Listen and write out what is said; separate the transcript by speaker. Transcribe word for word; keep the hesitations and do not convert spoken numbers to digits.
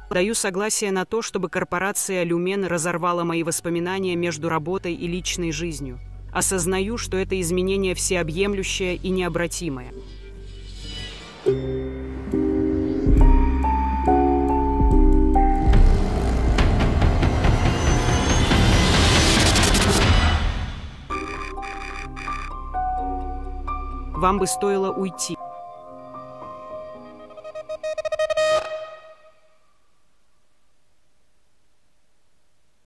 Speaker 1: Даю согласие на то, чтобы корпорация «Люмен» разорвала мои воспоминания между работой и личной жизнью. Осознаю, что это изменение всеобъемлющее и необратимое. Вам бы стоило уйти.